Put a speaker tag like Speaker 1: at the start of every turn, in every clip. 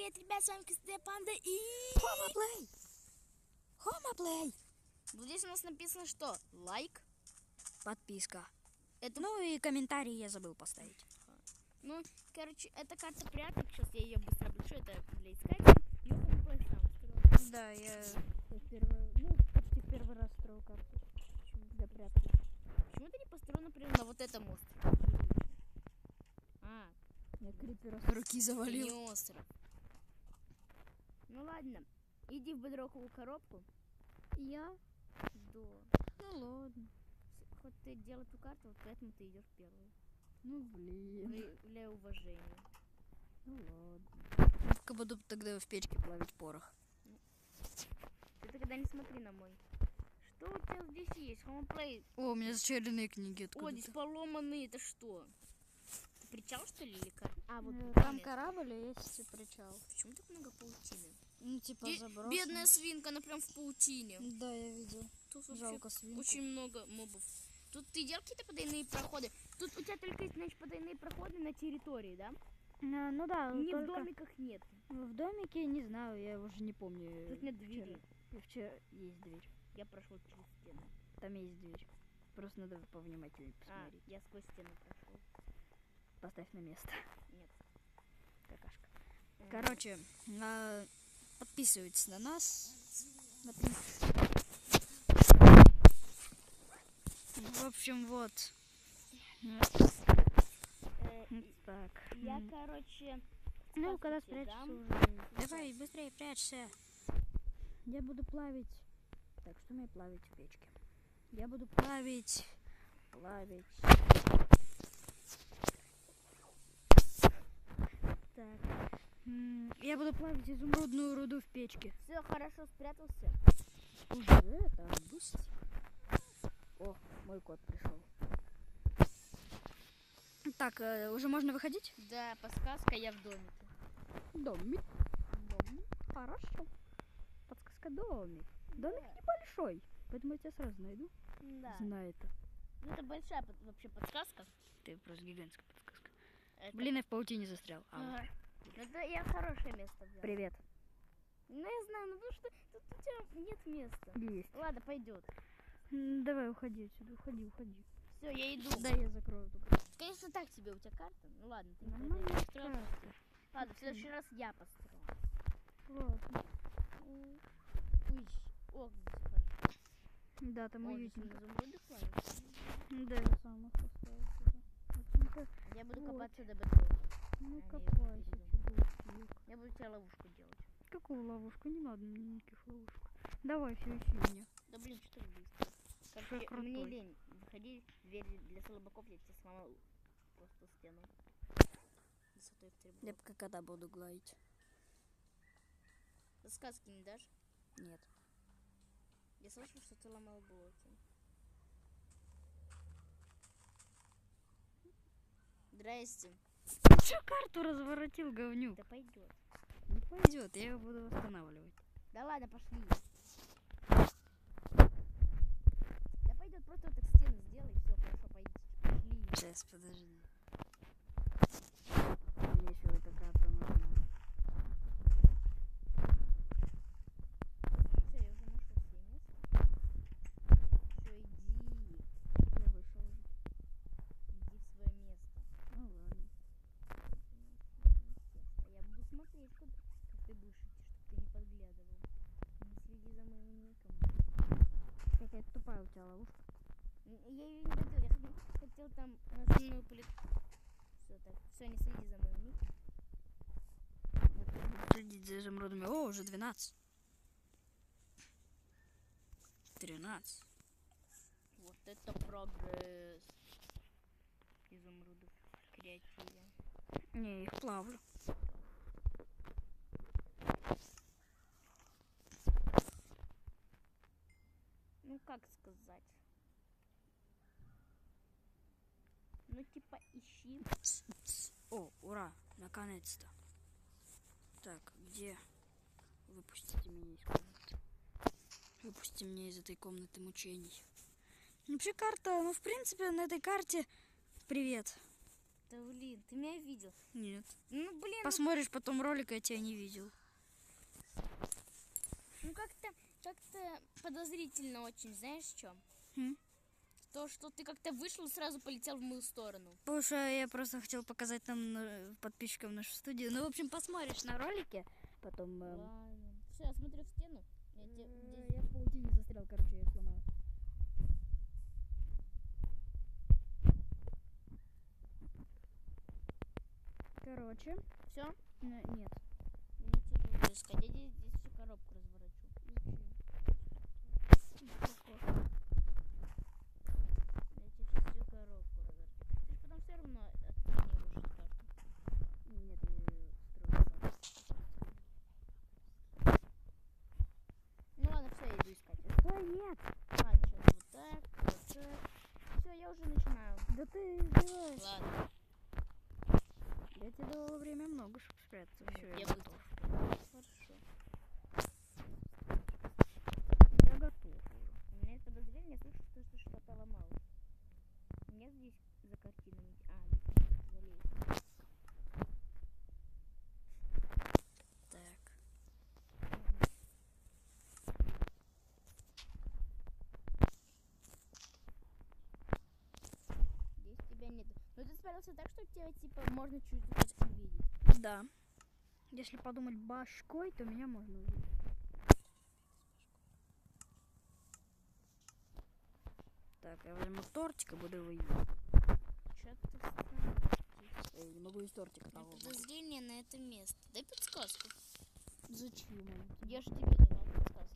Speaker 1: привет, ребят, с вами Костя Панда и...
Speaker 2: Хомоплей.
Speaker 1: Вот здесь у нас написано, что лайк.
Speaker 2: Подписка.
Speaker 1: Это...
Speaker 2: Ну и комментарий я забыл поставить.
Speaker 1: Ну, короче, эта карта пряток. Сейчас я ее быстро облучу. Это для искателей. И Хомоплей сам строил.
Speaker 2: Да, я почти первый раз строю карту. Для прятки.
Speaker 1: Почему ты не построил, например, на вот этом острове?
Speaker 2: Я крипера с руки завалил.
Speaker 1: Не остров. Ну ладно, иди в бедроковую коробку.
Speaker 2: Я?
Speaker 1: Да.
Speaker 2: Ну ладно.
Speaker 1: Хоть ты делал эту карту, вот поэтому ты идешь первый.
Speaker 2: Ну блин.
Speaker 1: Для уважения.
Speaker 2: Ну ладно. Я буду тогда в печке плавить порох.
Speaker 1: Ты тогда не смотри на мой. Что у тебя здесь есть? Хомоплей.
Speaker 2: О, у меня зачаренные книги откуда-то.
Speaker 1: О, здесь поломанные. Это что? Это причал, что ли, или как? А, вот
Speaker 2: там корабль и есть причал.
Speaker 1: Почему так много паутины?
Speaker 2: Ну, типа заброшен.
Speaker 1: Бедная свинка, она прям в паутине.
Speaker 2: Да, я видел.
Speaker 1: Тут
Speaker 2: жалко свинку.
Speaker 1: Очень много мобов. Тут ты делал какие-то потайные проходы? Тут у тебя только есть, значит, потайные проходы на территории, да?
Speaker 2: Ну да.
Speaker 1: Не
Speaker 2: только...
Speaker 1: в домиках нет.
Speaker 2: В домике не знаю, я уже не помню.
Speaker 1: Тут нет двери.
Speaker 2: Вчера есть дверь.
Speaker 1: Я прошел через стену.
Speaker 2: Там есть дверь. Просто надо повнимательнее посмотреть.
Speaker 1: Я сквозь стену прошел.
Speaker 2: Поставь на место.
Speaker 1: Нет.
Speaker 2: Какашка. Короче, подписывайтесь на нас. В общем, вот. Так.
Speaker 1: Я, короче...
Speaker 2: Ну, когда спрячешься уже. Давай, быстрее прячься. Я буду плавить. Так, что мне плавить в печке? Я буду плавить. Так. Я буду плавить изумрудную руду в печке.
Speaker 1: Все, хорошо, спрятался.
Speaker 2: Уже это бустик. О, мой кот пришел. Так, уже можно выходить?
Speaker 1: Да, подсказка, я в домике.
Speaker 2: Домик. Хорошо. Подсказка домик. Домик небольшой, поэтому я тебя сразу найду.
Speaker 1: Да.
Speaker 2: Знаю это.
Speaker 1: Ну, это большая вообще подсказка.
Speaker 2: Ты просто гигантская подсказка.
Speaker 1: Это...
Speaker 2: Блин, я в паутине застрял.
Speaker 1: Ну, да, я хорошее место взял.
Speaker 2: Привет.
Speaker 1: Ну, я знаю, ну потому что тут у тебя нет места.
Speaker 2: Есть.
Speaker 1: Ладно, пойдет.
Speaker 2: Давай, уходи отсюда, уходи.
Speaker 1: Все, я иду.
Speaker 2: Да, я закрою эту карту.
Speaker 1: Конечно, так тебе у тебя карта. Ну ладно, ты
Speaker 2: Нормальная
Speaker 1: не построил.
Speaker 2: карта.
Speaker 1: Ладно, в следующий раз я построю.
Speaker 2: Ладно.
Speaker 1: Ой, ох, здесь хорошо.
Speaker 2: Да, там
Speaker 1: О,
Speaker 2: уютненько.
Speaker 1: здесь изумруды плавают.
Speaker 2: Да, я сам их поставил сюда.
Speaker 1: Я буду
Speaker 2: Вот.
Speaker 1: копаться до бедрока.
Speaker 2: Ну,
Speaker 1: я
Speaker 2: копайся, чудо.
Speaker 1: Я буду тебе ловушку делать.
Speaker 2: Какую ловушку? Не надо мне никаких ловушек. Давай, все, ищи меня.
Speaker 1: Да блин, что так быстро? Короче,
Speaker 2: крутой.
Speaker 1: мне лень. Выходи, дверь для слабаков, я тебе сломал просто стену. Высотой в 3 блока.
Speaker 2: Я пока когда буду гладить.
Speaker 1: Сказки не дашь?
Speaker 2: Нет.
Speaker 1: Я слышал, что ты ломал блоки. Здрасте.
Speaker 2: Ты что карту разворотил, говнюк?
Speaker 1: Да пойдет.
Speaker 2: Не пойдет, я его буду восстанавливать.
Speaker 1: Да ладно, пошли. Да пойдет, просто так стену сделай, все, хорошо, пойдите. Пошли.
Speaker 2: Сейчас, подожди. Мне еще эта карта нужна.
Speaker 1: Все, я уже нашел себе место. Все, иди.
Speaker 2: Я вышел уже.
Speaker 1: Иди в свое место.
Speaker 2: Ну ладно.
Speaker 1: А я буду смотреть, как ты будешь идти, чтобы ты не подглядывал. Не следи за моим ником.
Speaker 2: Какая-то тупая у тебя ловушка.
Speaker 1: Я ее не доделал, я хотел там нажимную плитку. Все так, все, не следи за моим ником.
Speaker 2: Следить за изумрудами. О, уже 12. 13.
Speaker 1: Вот это прогресс. Изумрудов в креативе.
Speaker 2: Не, их плавлю.
Speaker 1: Ну как сказать? Ну типа ищи.
Speaker 2: О, ура, наконец-то. Так, где? Выпустите меня из комнаты. Выпусти меня из этой комнаты мучений. Вообще карта, ну в принципе на этой карте... Привет.
Speaker 1: Да блин, ты меня видел.
Speaker 2: Нет.
Speaker 1: Ну блин,
Speaker 2: Посмотришь потом ролик, я тебя не видел.
Speaker 1: ну как-то подозрительно очень, знаешь в чем?
Speaker 2: Хм?
Speaker 1: То, что ты как-то вышел и сразу полетел в мою сторону.
Speaker 2: Потому что я просто хотел показать нам подписчикам нашу студию. Ну, в общем, посмотришь на ролике, потом...
Speaker 1: Ладно. Все, я смотрю в стену.
Speaker 2: Я в паутине застрял, короче, я их сломаю. Короче,
Speaker 1: Все?
Speaker 2: нет.
Speaker 1: Мне тяжело искать. Я здесь всю коробку разворачу. Я тебе всю коробку разворачу. Ты же потом все равно оттренируешь эту карту.
Speaker 2: Нет, я ее строю сам.
Speaker 1: Ну ладно, все, я иду искать.
Speaker 2: Да нет!
Speaker 1: Ладно, сейчас вот так, вот так. Все, я уже начинаю.
Speaker 2: Да ты издеваешься.
Speaker 1: Ладно.
Speaker 2: Я тебе давала время много, чтобы спрятаться. Все,
Speaker 1: Я
Speaker 2: я
Speaker 1: быстро.
Speaker 2: готов.
Speaker 1: Хорошо.
Speaker 2: Я готов уже.
Speaker 1: У меня есть подозрение, я слышу, что ты что-то ломал. Нет здесь за картинами. Здесь залезть.
Speaker 2: Так.
Speaker 1: Здесь тебя нет. Но ты спрятался так, что тебя типа можно чуть-чуть увидеть.
Speaker 2: Да. Если подумать башкой, то меня можно увидеть. Так, я возьму тортик и буду его есть.
Speaker 1: Что-то странно.
Speaker 2: Я не могу из тортика того.
Speaker 1: Подозрение на это место. Дай подсказку.
Speaker 2: Зачем?
Speaker 1: Я же тебе давал подсказки.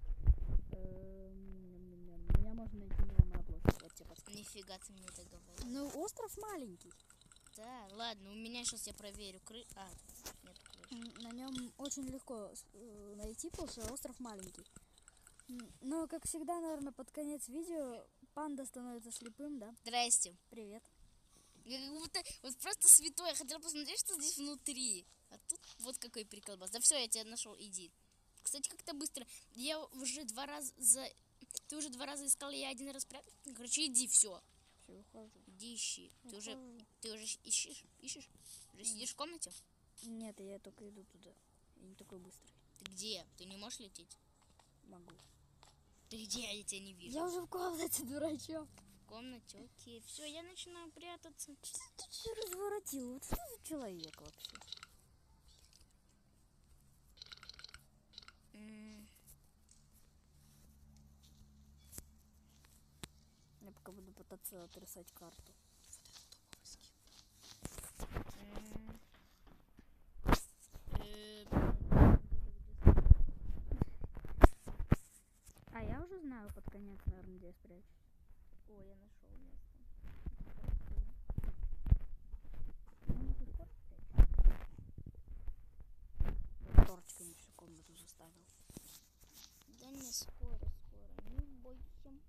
Speaker 2: Меня можно найти не ломая блоки. Вот тебе подсказка.
Speaker 1: Нифига ты мне это говоришь.
Speaker 2: Ну, остров маленький.
Speaker 1: Да, ладно, у меня сейчас я проверю нет крыши.
Speaker 2: На нем очень легко найти, потому что остров маленький. Но, как всегда, наверное, под конец видео панда становится слепым, да?
Speaker 1: Здрасте.
Speaker 2: Привет.
Speaker 1: Я как будто вот просто святой. Я хотела посмотреть, что здесь внутри. А тут вот какой прикол. Да все, я тебя нашел, иди. Кстати, как-то быстро. Я уже 2 раза Ты уже 2 раза искал, я 1 раз прятал. Короче, иди, все.
Speaker 2: Все, ухожу.
Speaker 1: Иди ищи. Ты уже ищешь? Уже сидишь в комнате?
Speaker 2: Нет, я только иду туда. Я не такой быстрый.
Speaker 1: Ты где? Ты не можешь лететь?
Speaker 2: Могу.
Speaker 1: Ты где? Я тебя не вижу.
Speaker 2: Я уже в комнате, дурачок.
Speaker 1: В комнате, окей. Все, я начинаю прятаться.
Speaker 2: Что ты все разворотил? Вот что за человек вообще? Я пока буду пытаться отрисовать карту. А я уже знаю под конец, наверное, где я спрячусь.
Speaker 1: О, я нашел место.
Speaker 2: Тортиками всю комнату заставил.
Speaker 1: Да не скоро, не бойся.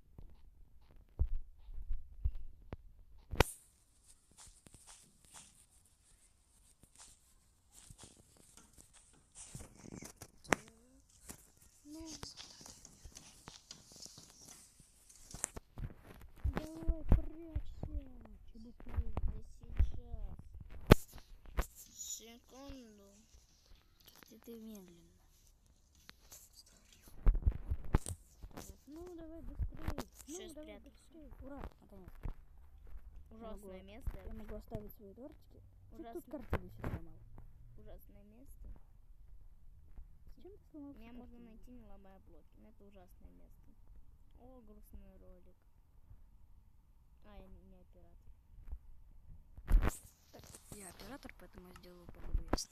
Speaker 1: Ну,
Speaker 2: Давай, прячься, чебуку.
Speaker 1: да сейчас. Секунду.
Speaker 2: Ты медленно. Ну, давай быстрее.
Speaker 1: Сейчас
Speaker 2: Ну, давай
Speaker 1: спрятался.
Speaker 2: быстрее. Ура, наконец.
Speaker 1: Ужасное место.
Speaker 2: Я могу оставить свои тортики. Что тут
Speaker 1: Ужасно.
Speaker 2: картину все сломал?
Speaker 1: Ужасное место.
Speaker 2: Зачем ты сломал всю
Speaker 1: Меня можно
Speaker 2: картину?
Speaker 1: найти, не ломая блоки. Но это ужасное место. О, грустный ролик. Я не оператор.
Speaker 2: Так, я оператор, поэтому я сделаю погоду ясно.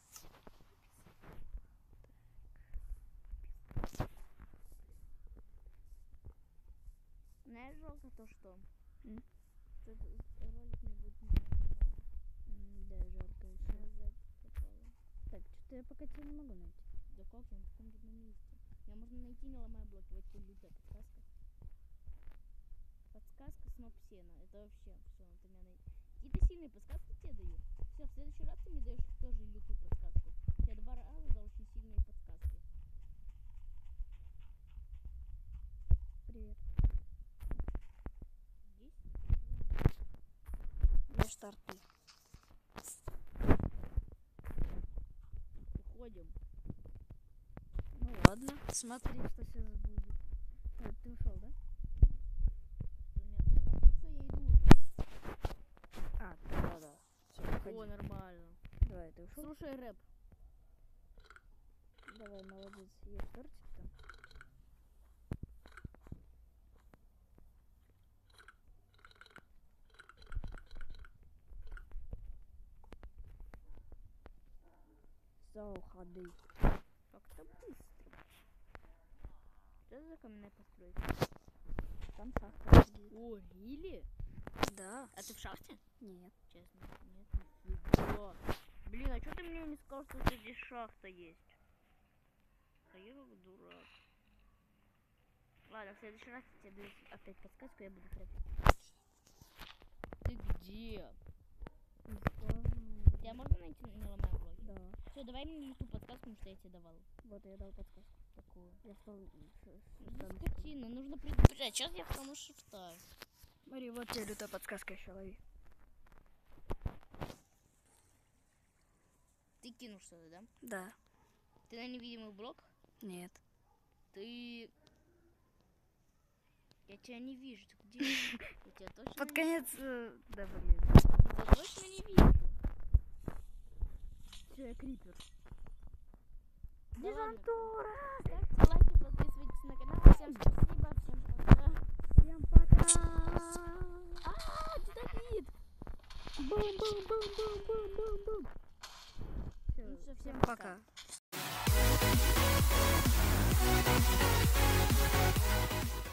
Speaker 1: Знаешь, жалко то, что
Speaker 2: М?
Speaker 1: этот ролик не будет на канале.
Speaker 2: Да, жалко еще.
Speaker 1: Назад попало.
Speaker 2: Так, что-то я пока тебя не могу найти.
Speaker 1: Да как я на таком видном месте? Меня можно найти, не ломая блоки. Вот это лютая подсказка. Подсказка сноп сена. Это вообще все. Ты меня какие-то сильные подсказки тебе даю. Все, в следующий раз ты мне даешь тоже лютую подсказку. Я 2 раза за очень сильные подсказки.
Speaker 2: Привет.
Speaker 1: Здесь?
Speaker 2: Я стартую. Ладно, смотри, что сейчас будет. Ты ушел, да?
Speaker 1: Все, я иду уже.
Speaker 2: Да. Все,
Speaker 1: О, нормально.
Speaker 2: Давай, ты ушел?
Speaker 1: Слушай рэп.
Speaker 2: Давай, молодец. Есть тортик там? Все, ходы.
Speaker 1: Как-то быстро. Что за каменная постройка?
Speaker 2: Там шахта сидит.
Speaker 1: О, Рили?
Speaker 2: Да.
Speaker 1: А ты в шахте?
Speaker 2: Нет.
Speaker 1: Честно, нет. Нифига. Блин, а что ты мне не сказал, что здесь шахта есть? А я как дурак. Ладно, в следующий раз я тебе даю опять подсказку, я буду прятать. Ты где?
Speaker 2: Не скажу.
Speaker 1: Тебя можно найти, не ломая блоки?
Speaker 2: Да.
Speaker 1: Все, давай мне ту подсказку, потому что я тебе давал.
Speaker 2: Вот я дал подсказку.
Speaker 1: Такую.
Speaker 2: Я встал
Speaker 1: Ну, скотина, нужно предупреждать. Сейчас я встану шифта.
Speaker 2: Смотри, вот тебе лютая подсказка еще лови.
Speaker 1: Ты кинул что-то, да?
Speaker 2: Да.
Speaker 1: Ты на невидимый блок?
Speaker 2: Нет.
Speaker 1: Ты... Я тебя не вижу. Ты где? Я тебя точно
Speaker 2: Под
Speaker 1: не...
Speaker 2: конец... Да, блин.
Speaker 1: Я тебя точно не вижу.
Speaker 2: Все, я крипер.
Speaker 1: Да ладно.
Speaker 2: Десантура!
Speaker 1: Ставьте лайки, подписывайтесь на канал. Всем спасибо, всем пока.
Speaker 2: Всем пока!
Speaker 1: Титанит!
Speaker 2: Бум-бум-бум-бум-бум-бум-бум!
Speaker 1: Ну всё,
Speaker 2: Всем
Speaker 1: пока.
Speaker 2: пока!